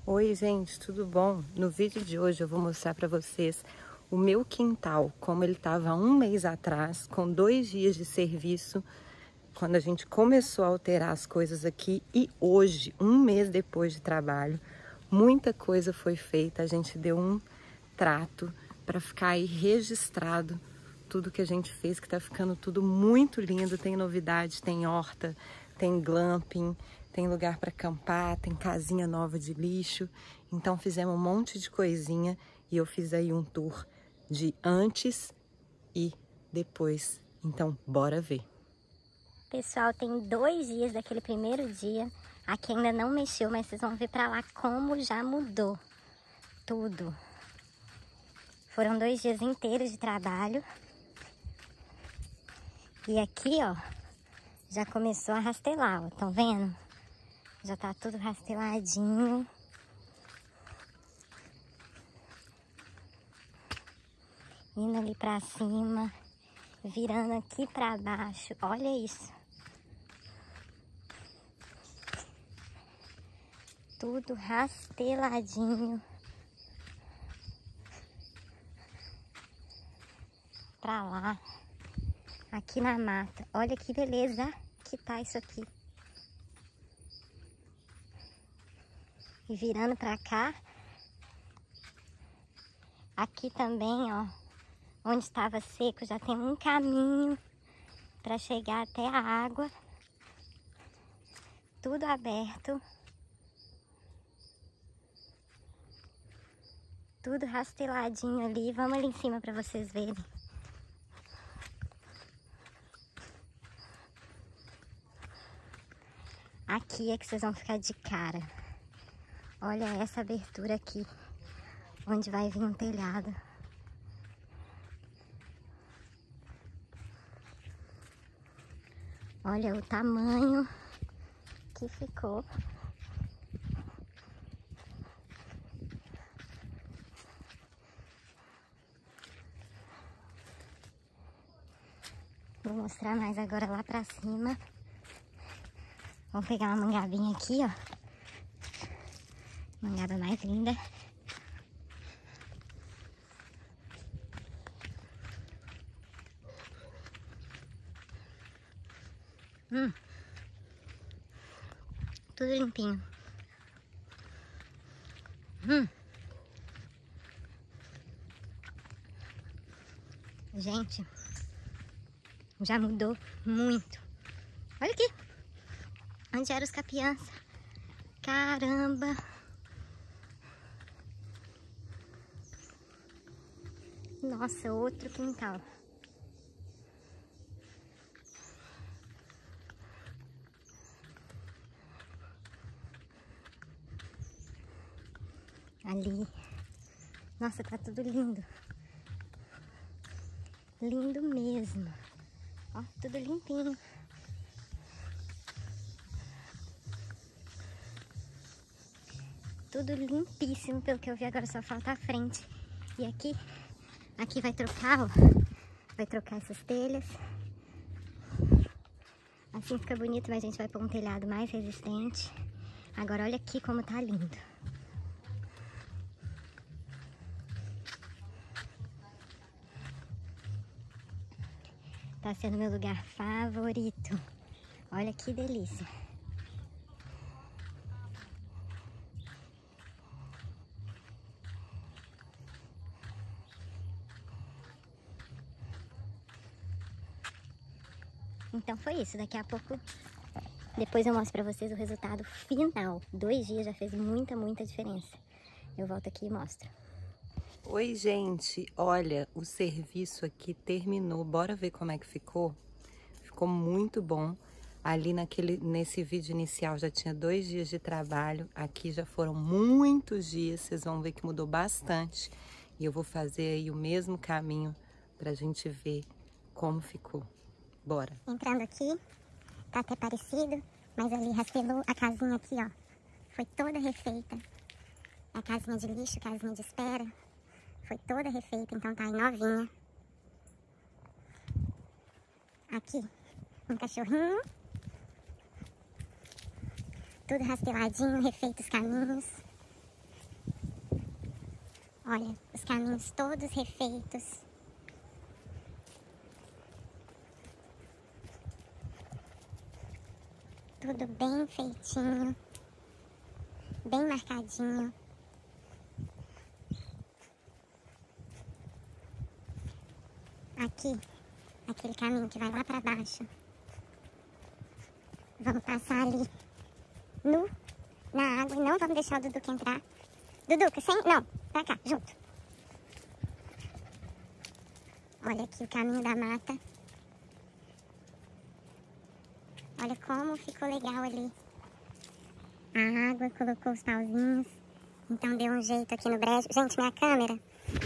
Oi gente, tudo bom? No vídeo de hoje eu vou mostrar para vocês o meu quintal, como ele estava há um mês atrás, com 2 dias de serviço, quando a gente começou a alterar as coisas aqui, e hoje, um mês depois de trabalho, muita coisa foi feita, a gente deu um trato para ficar aí registrado tudo que a gente fez, que tá ficando tudo muito lindo, tem novidade, tem horta, tem glamping, tem lugar para acampar, tem casinha nova de lixo. Então fizemos um monte de coisinha e eu fiz aí um tour de antes e depois. Então bora ver. Pessoal, tem 2 dias daquele primeiro dia. Aqui ainda não mexeu, mas vocês vão ver pra lá como já mudou tudo. Foram 2 dias inteiros de trabalho. E aqui, ó, já começou a rastelar, ó. Estão vendo? Já tá tudo rasteladinho. Indo ali pra cima, virando aqui pra baixo. Olha isso. Tudo rasteladinho. Pra lá. Aqui na mata. Olha que beleza que tá isso aqui. E virando pra cá. Aqui também, ó. Onde estava seco, já tem um caminho para chegar até a água. Tudo aberto. Tudo rasteladinho ali. Vamos ali em cima para vocês verem. Aqui é que vocês vão ficar de cara. Olha essa abertura aqui, onde vai vir um telhado. Olha o tamanho que ficou. Vou mostrar mais agora lá pra cima. Vamos pegar uma mangabinha aqui, ó. Mangaba mais linda. Tudo limpinho. Gente, já mudou muito. Olha aqui. Onde eram os capiãs. Caramba. Nossa, outro quintal. Ali. Nossa, tá tudo lindo. Lindo mesmo. Ó, tudo limpinho. Tudo limpíssimo, pelo que eu vi agora só falta a frente. E aqui vai trocar, ó. Vai trocar essas telhas. Assim fica bonito, mas a gente vai pôr um telhado mais resistente. Agora olha aqui como tá lindo. Tá sendo meu lugar favorito. Olha que delícia. Então foi isso. Daqui a pouco, depois eu mostro pra vocês o resultado final. 2 dias já fez muita diferença. Eu volto aqui e mostro. Oi gente, olha, o serviço aqui terminou, bora ver como é que ficou? Ficou muito bom. Ali nesse vídeo inicial já tinha 2 dias de trabalho, aqui já foram muitos dias, vocês vão ver que mudou bastante. E eu vou fazer aí o mesmo caminho pra gente ver como ficou. Bora! Entrando aqui, tá até parecido, mas ali rastelou a casinha aqui, ó. Foi toda refeita. É a casinha de lixo, casinha de espera. Foi toda refeita, então tá aí novinha. Aqui, um cachorrinho. Tudo rasteladinho, refeito os caminhos. Olha, os caminhos todos refeitos. Tudo bem feitinho, bem marcadinho. Aqui, aquele caminho que vai lá pra baixo. Vamos passar ali na água e não vamos deixar o Duduca entrar. Duduca, sem... Não, pra cá, junto. Olha aqui o caminho da mata. Olha como ficou legal ali. A água colocou os pauzinhos. Então deu um jeito aqui no brejo. Gente, minha câmera.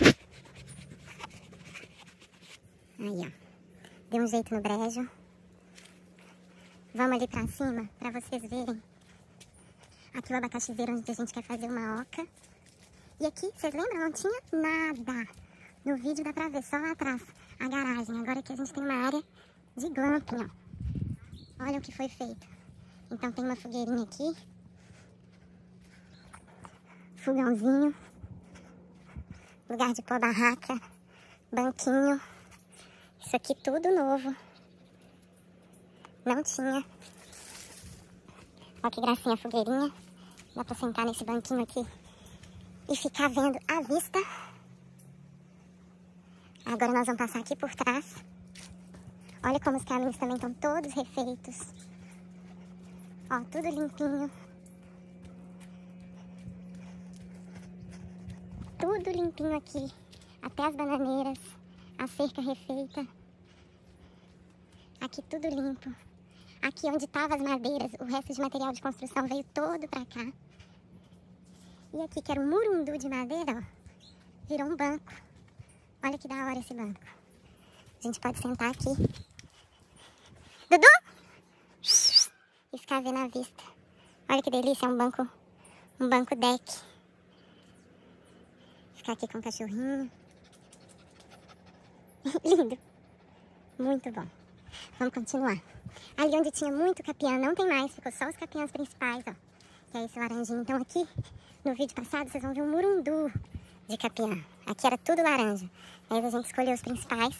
Aí, ó. Deu um jeito no brejo. Vamos ali pra cima, pra vocês verem. Aqui o abacaxizeiro onde a gente quer fazer uma oca. E aqui, vocês lembram? Não tinha nada. No vídeo dá pra ver, só lá atrás, a garagem. Agora aqui a gente tem uma área de glamping, ó. Olha o que foi feito. Então tem uma fogueirinha aqui. Fogãozinho. Lugar de pôr barraca. Banquinho. Isso aqui tudo novo. Não tinha. Olha que gracinha a fogueirinha. Dá pra sentar nesse banquinho aqui e ficar vendo a vista. Agora nós vamos passar aqui por trás. Olha como os caminhos também estão todos refeitos. Ó, tudo limpinho. Tudo limpinho aqui. Até as bananeiras. A cerca refeita. Aqui tudo limpo. Aqui onde estavam as madeiras, o resto de material de construção veio todo pra cá. E aqui, que era um murundu de madeira, ó, virou um banco. Olha que da hora esse banco. A gente pode sentar aqui. Dudu! E ficar vendo a vista. Olha que delícia, é um banco deck. Ficar aqui com o cachorrinho. Lindo. Muito bom. Vamos continuar. Ali onde tinha muito capiã, não tem mais. Ficou só os capiãs principais, ó. Que é esse laranjinho. Então aqui, no vídeo passado, vocês vão ver um murundu de capiã. Aqui era tudo laranja. Aí a gente escolheu os principais.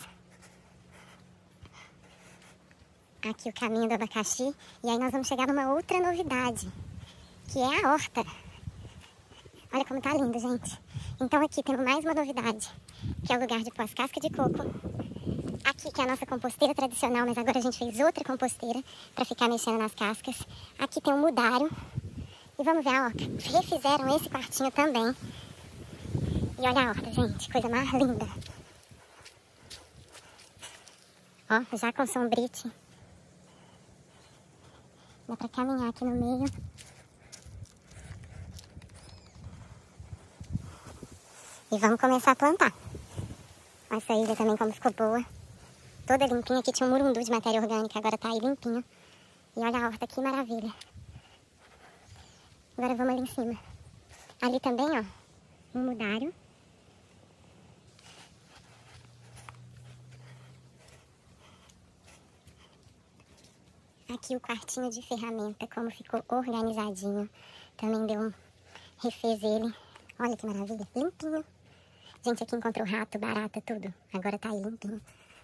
Aqui o caminho do abacaxi. E aí nós vamos chegar numa outra novidade, que é a horta. Olha como tá lindo, gente. Então aqui temos mais uma novidade, que é o lugar de pôr as cascas de coco. Aqui que é a nossa composteira tradicional, mas agora a gente fez outra composteira para ficar mexendo nas cascas. Aqui tem um mudário. E vamos ver a horta. Refizeram esse quartinho também. E olha a horta, gente. Coisa mais linda. Ó, já com sombrite. Dá pra caminhar aqui no meio. E vamos começar a plantar. Essa ilha também como ficou boa. Toda limpinha. Aqui tinha um murundu de matéria orgânica. Agora tá aí limpinho. E olha a horta, que maravilha. Agora vamos ali em cima. Ali também, ó, um mudário. Aqui o quartinho de ferramenta, como ficou organizadinho. Também deu refez ele. Olha que maravilha, limpinho. Gente, aqui encontrou rato, barata, tudo. Agora tá aí limpinho.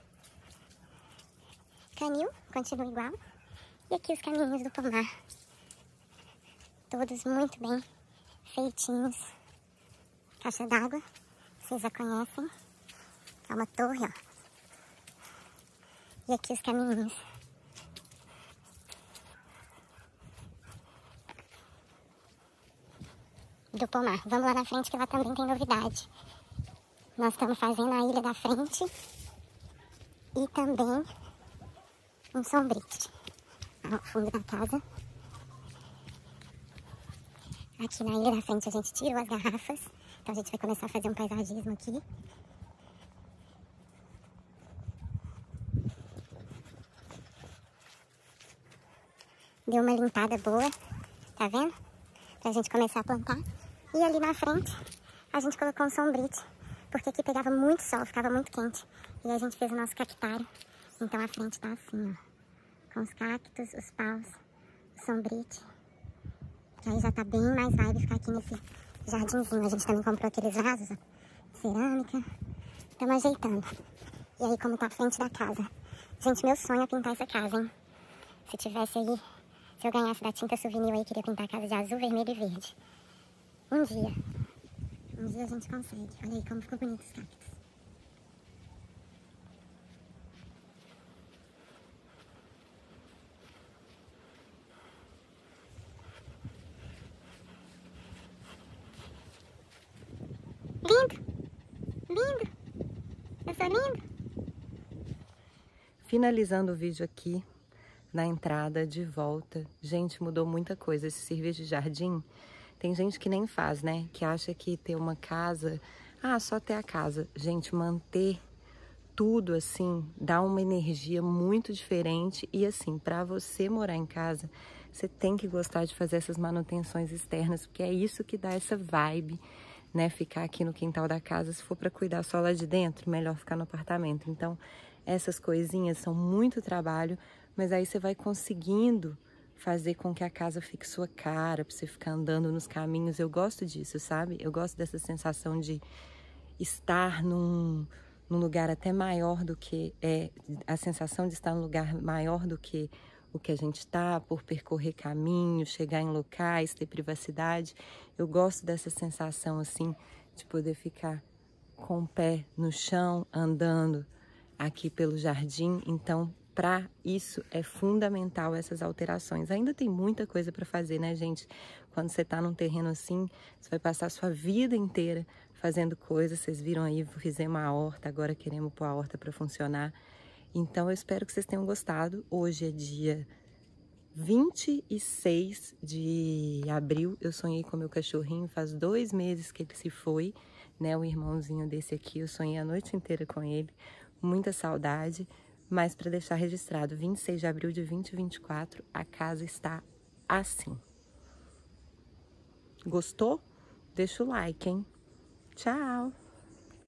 Canil, continua igual. E aqui os caminhos do pomar. Todos muito bem feitinhos. Caixa d'água, vocês já conhecem. É uma torre, ó. E aqui os caminhos. Do pomar. Vamos lá na frente que lá também tem novidade. Nós estamos fazendo a ilha da frente. E também um sombrite. Ao fundo da casa. Aqui na ilha da frente a gente tirou as garrafas. Então a gente vai começar a fazer um paisagismo aqui. Deu uma limpada boa, tá vendo? Pra gente começar a plantar. E ali na frente a gente colocou um sombrite. Porque aqui pegava muito sol, ficava muito quente. E aí a gente fez o nosso cactário. Então a frente tá assim, ó. Com os cactos, os paus, o sombrite. Que aí já tá bem mais vibe ficar aqui nesse jardinzinho. A gente também comprou aqueles vasos, ó, cerâmica. Estamos ajeitando. E aí, como tá a frente da casa. Gente, meu sonho é pintar essa casa, hein? Se tivesse aí, se eu ganhasse da tinta souvenir aí, queria pintar a casa de azul, vermelho e verde. Um dia a gente consegue. Olha aí como ficou bonito os cactos. Lindo! Lindo! Eu sou lindo! Finalizando o vídeo aqui, na entrada, de volta. Gente, mudou muita coisa. Esse serviço de jardim, tem gente que nem faz, né? Que acha que ter uma casa... só ter a casa. Gente, manter tudo assim, dá uma energia muito diferente. E assim, para você morar em casa, você tem que gostar de fazer essas manutenções externas, porque é isso que dá essa vibe, né? Ficar aqui no quintal da casa, se for para cuidar só lá de dentro, melhor ficar no apartamento. Então, essas coisinhas são muito trabalho, mas aí você vai conseguindo fazer com que a casa fique sua cara, para você ficar andando nos caminhos. Eu gosto disso, sabe? Eu gosto dessa sensação de estar num lugar até maior do que... a sensação de estar num lugar maior do que o que a gente está, por percorrer caminhos, chegar em locais, ter privacidade. Eu gosto dessa sensação, assim, de poder ficar com o pé no chão, andando aqui pelo jardim. Então, para isso é fundamental essas alterações. Ainda tem muita coisa para fazer, né, gente? Quando você está num terreno assim, você vai passar a sua vida inteira fazendo coisas. Vocês viram aí, fizemos a horta, agora queremos pôr a horta para funcionar. Então, eu espero que vocês tenham gostado. Hoje é dia 26 de abril. Eu sonhei com meu cachorrinho, faz 2 meses que ele se foi, né? O irmãozinho desse aqui, eu sonhei a noite inteira com ele. Muita saudade. Mas para deixar registrado, 26 de abril de 2024, a casa está assim. Gostou? Deixa o like, hein? Tchau!